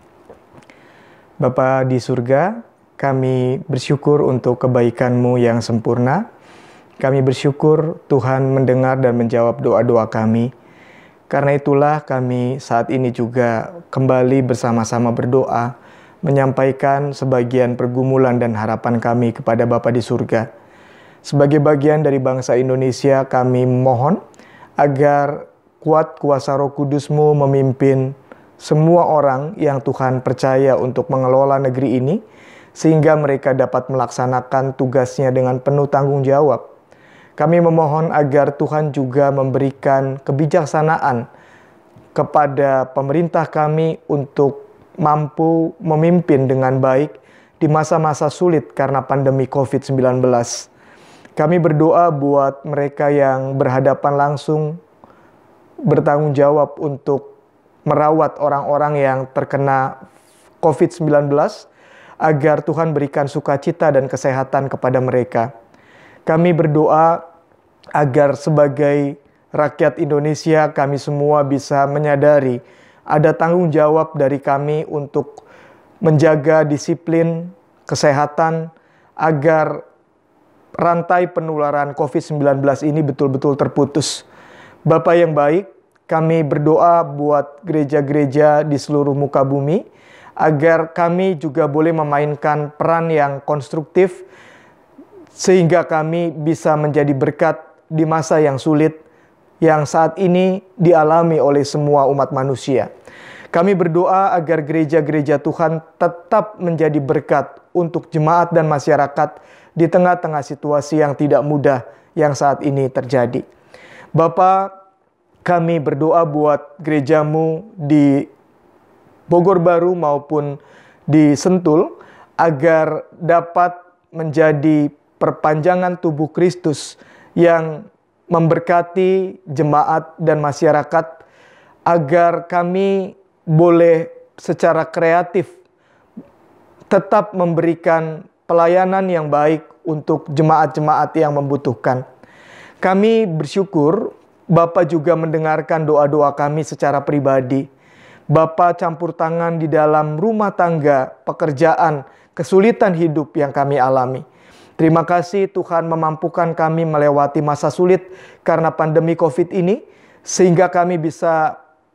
Bapa di surga, kami bersyukur untuk kebaikan-Mu yang sempurna. Kami bersyukur Tuhan mendengar dan menjawab doa-doa kami. Karena itulah kami saat ini juga kembali bersama-sama berdoa, menyampaikan sebagian pergumulan dan harapan kami kepada Bapa di surga. Sebagai bagian dari bangsa Indonesia, kami mohon agar kuat kuasa Roh Kudus-Mu memimpin semua orang yang Tuhan percaya untuk mengelola negeri ini, sehingga mereka dapat melaksanakan tugasnya dengan penuh tanggung jawab. Kami memohon agar Tuhan juga memberikan kebijaksanaan kepada pemerintah kami untuk mampu memimpin dengan baik di masa-masa sulit karena pandemi COVID-19. Kami berdoa buat mereka yang berhadapan langsung bertanggung jawab untuk merawat orang-orang yang terkena COVID-19, agar Tuhan berikan sukacita dan kesehatan kepada mereka. Kami berdoa agar sebagai rakyat Indonesia, kami semua bisa menyadari ada tanggung jawab dari kami untuk menjaga disiplin kesehatan agar rantai penularan COVID-19 ini betul-betul terputus. Bapa yang baik, kami berdoa buat gereja-gereja di seluruh muka bumi, agar kami juga boleh memainkan peran yang konstruktif, sehingga kami bisa menjadi berkat di masa yang sulit, yang saat ini dialami oleh semua umat manusia. Kami berdoa agar gereja-gereja Tuhan tetap menjadi berkat untuk jemaat dan masyarakat di tengah-tengah situasi yang tidak mudah yang saat ini terjadi. Bapa, kami berdoa buat gereja-Mu di Bogor Baru maupun di Sentul, agar dapat menjadi perpanjangan tubuh Kristus yang memberkati jemaat dan masyarakat, agar kami boleh secara kreatif tetap memberikan pelayanan yang baik untuk jemaat-jemaat yang membutuhkan. Kami bersyukur Bapa juga mendengarkan doa-doa kami secara pribadi. Bapa campur tangan di dalam rumah tangga, pekerjaan, kesulitan hidup yang kami alami. Terima kasih Tuhan memampukan kami melewati masa sulit karena pandemi COVID ini, sehingga kami bisa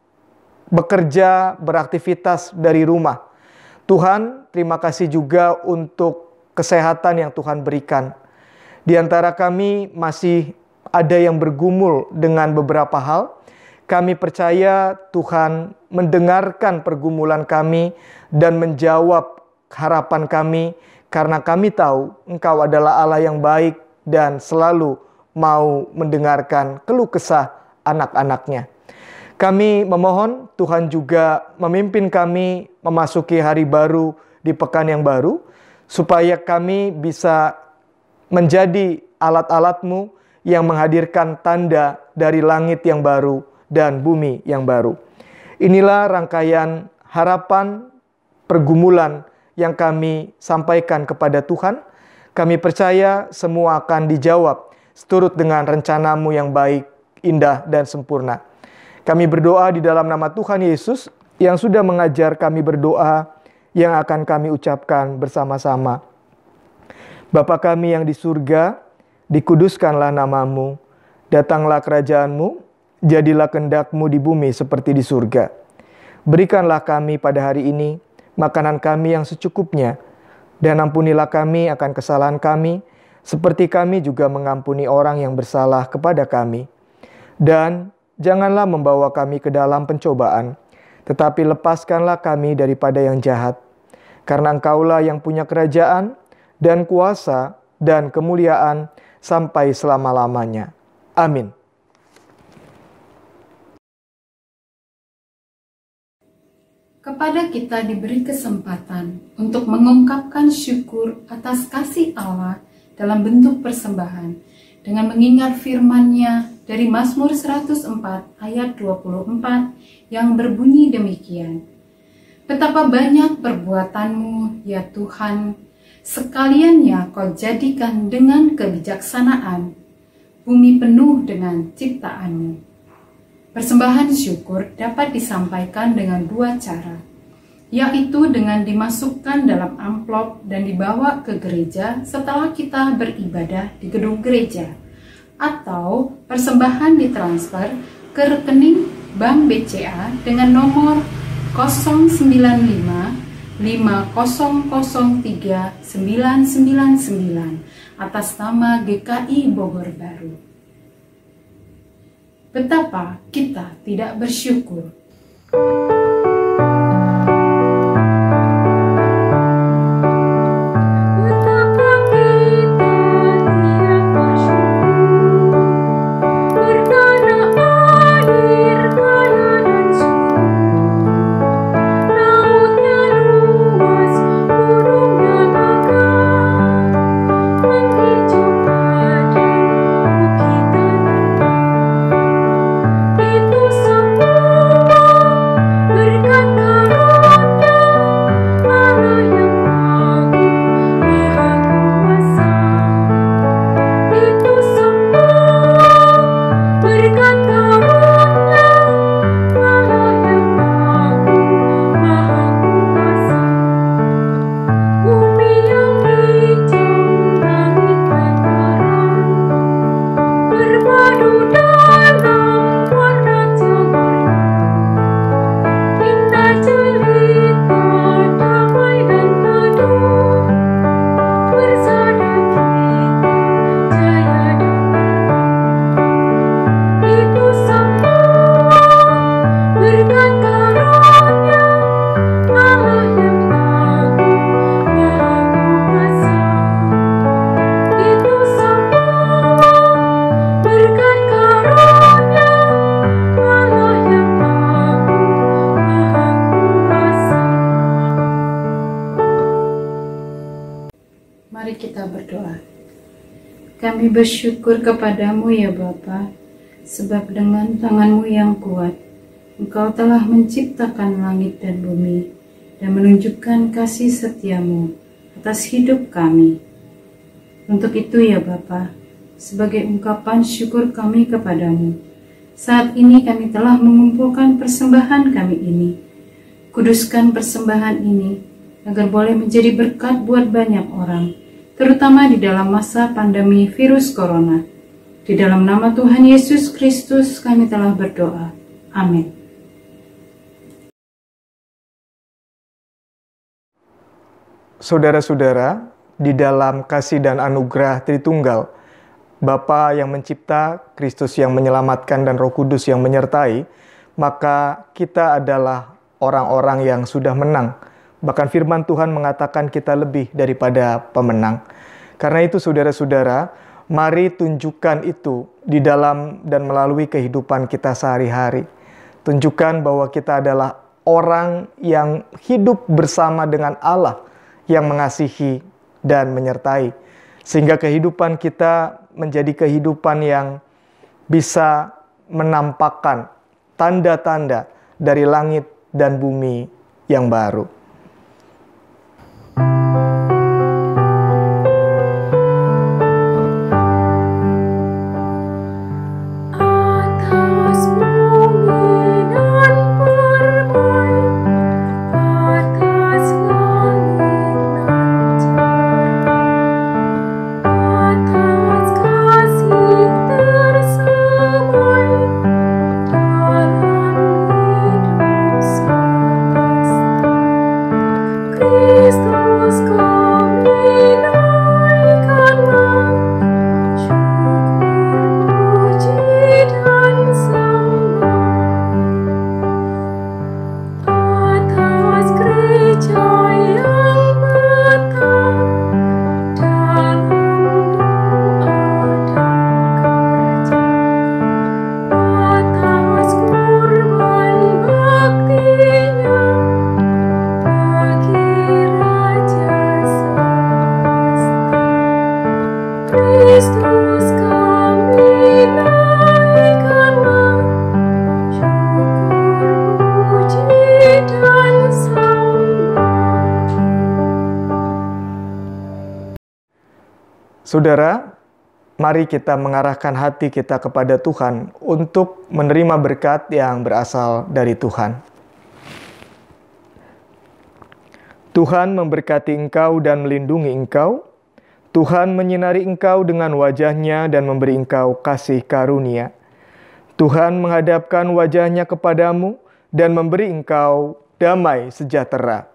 bekerja, beraktivitas dari rumah. Tuhan, terima kasih juga untuk kesehatan yang Tuhan berikan. Di antara kami masih ada yang bergumul dengan beberapa hal. Kami percaya Tuhan mendengarkan pergumulan kami dan menjawab harapan kami, karena kami tahu Engkau adalah Allah yang baik dan selalu mau mendengarkan keluh kesah anak-anaknya. Kami memohon Tuhan juga memimpin kami memasuki hari baru di pekan yang baru, supaya kami bisa menjadi alat-alat-Mu yang menghadirkan tanda dari langit yang baru dan bumi yang baru. Inilah rangkaian harapan pergumulan yang kami sampaikan kepada Tuhan. Kami percaya semua akan dijawab seturut dengan rencana-Mu yang baik, indah, dan sempurna. Kami berdoa di dalam nama Tuhan Yesus yang sudah mengajar kami berdoa, yang akan kami ucapkan bersama-sama. Bapa kami yang di surga, dikuduskanlah nama-Mu, datanglah kerajaan-Mu, jadilah kehendak-Mu di bumi seperti di surga. Berikanlah kami pada hari ini makanan kami yang secukupnya, dan ampunilah kami akan kesalahan kami, seperti kami juga mengampuni orang yang bersalah kepada kami. Dan janganlah membawa kami ke dalam pencobaan, tetapi lepaskanlah kami daripada yang jahat. Karena Engkaulah yang punya kerajaan, dan kuasa, dan kemuliaan, sampai selama-lamanya. Amin. Kepada kita diberi kesempatan untuk mengungkapkan syukur atas kasih Allah dalam bentuk persembahan, dengan mengingat firman-Nya dari Mazmur 104 ayat 24 yang berbunyi demikian. Betapa banyak perbuatan-Mu, ya Tuhan, sekaliannya Kau jadikan dengan kebijaksanaan. bumi penuh dengan ciptaan-Mu. Persembahan syukur dapat disampaikan dengan dua cara, yaitu dengan dimasukkan dalam amplop dan dibawa ke gereja setelah kita beribadah di gedung gereja, atau persembahan ditransfer ke rekening Bank BCA dengan nomor 095 5003 999 atas nama GKI Bogor Baru. Betapa kita tidak bersyukur. Mari kita berdoa. Kami bersyukur kepadamu ya Bapa, sebab dengan tangan-Mu yang kuat, Engkau telah menciptakan langit dan bumi, dan menunjukkan kasih setia-Mu atas hidup kami. Untuk itu ya Bapa, sebagai ungkapan syukur kami kepadamu, saat ini kami telah mengumpulkan persembahan kami ini. Kuduskan persembahan ini, agar boleh menjadi berkat buat banyak orang, terutama di dalam masa pandemi virus corona. Di dalam nama Tuhan Yesus Kristus kami telah berdoa. Amin. Saudara-saudara, di dalam kasih dan anugerah Tritunggal, Bapa yang mencipta, Kristus yang menyelamatkan, dan Roh Kudus yang menyertai, maka kita adalah orang-orang yang sudah menang. Bahkan firman Tuhan mengatakan kita lebih daripada pemenang. Karena itu saudara-saudara, mari tunjukkan itu di dalam dan melalui kehidupan kita sehari-hari. Tunjukkan bahwa kita adalah orang yang hidup bersama dengan Allah yang mengasihi dan menyertai. Sehingga kehidupan kita menjadi kehidupan yang bisa menampakkan tanda-tanda dari langit dan bumi yang baru. Saudara, mari kita mengarahkan hati kita kepada Tuhan untuk menerima berkat yang berasal dari Tuhan. Tuhan memberkati engkau dan melindungi engkau. Tuhan menyinari engkau dengan wajah-Nya dan memberi engkau kasih karunia. Tuhan menghadapkan wajah-Nya kepadamu dan memberi engkau damai sejahtera.